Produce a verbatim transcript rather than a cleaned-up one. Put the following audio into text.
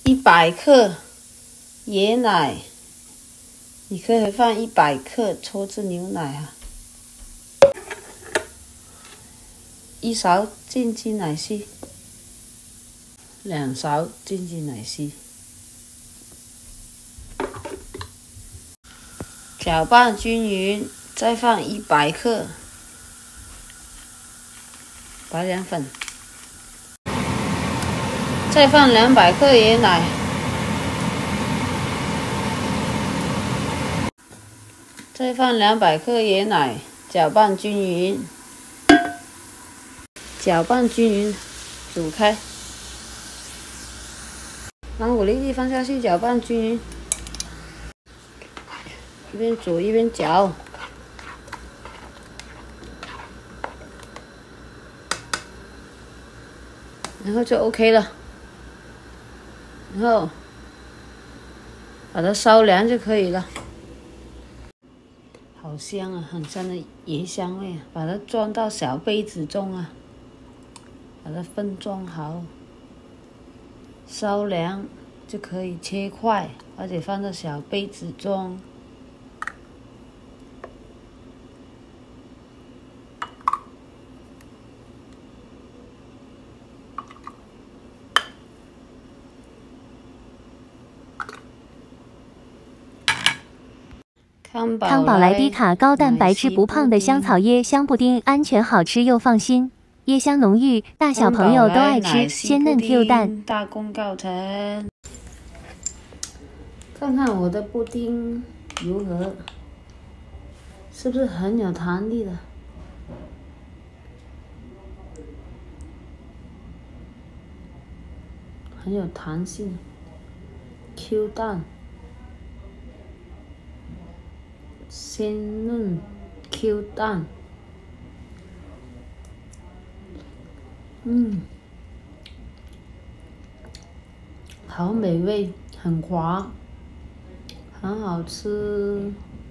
一百克椰奶，你可以放一百克抽脂牛奶啊，一勺进鸡奶昔，两勺进鸡奶昔，搅拌均匀，再放一百克白凉粉。 再放两百克椰奶，再放两百克椰奶，搅拌均匀，搅拌均匀，煮开。芒果粒粒放下去，搅拌均匀，一边煮一边搅，然后就 OK 了。 然后把它烧凉就可以了，好香啊，很香的椰香味啊！把它装到小杯子中啊，把它分装好，烧凉就可以切块，而且放到小杯子中。康宝莱低卡高蛋白质不胖的香草椰香布丁，安全好吃又放心，椰香浓郁，大小朋友都爱吃，鲜嫩 Q 弹。 大功告成，看看我的布丁如何，是不是很有弹力的？很有弹性 ，Q 弹。 鲜嫩 Q 弹，嗯，好美味，很滑，很好吃。